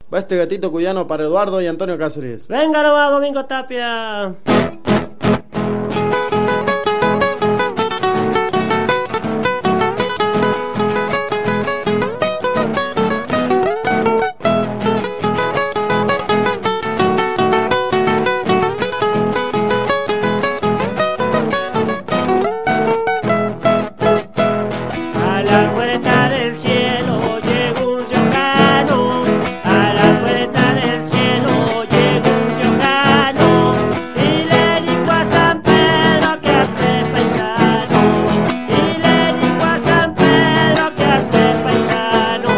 Va este gatito cuyano para Eduardo y Antonio Cáceres. Venga nomás, Domingo Tapia. A la puerta del cielo llegó un riojano, a la puerta del cielo llegó un riojano, y le dijo a San Pedro que hace paisano, y le dijo a San Pedro que hace paisano.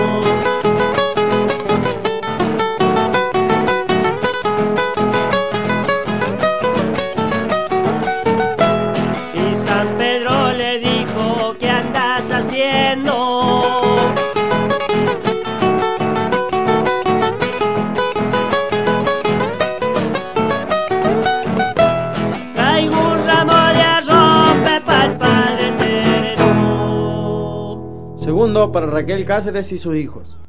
Y San Pedro le dijo, ¿qué andas haciendo? Traigo un ramo de arrope pa'l padre terreno. Segundo para Raquel Cáceres y sus hijos.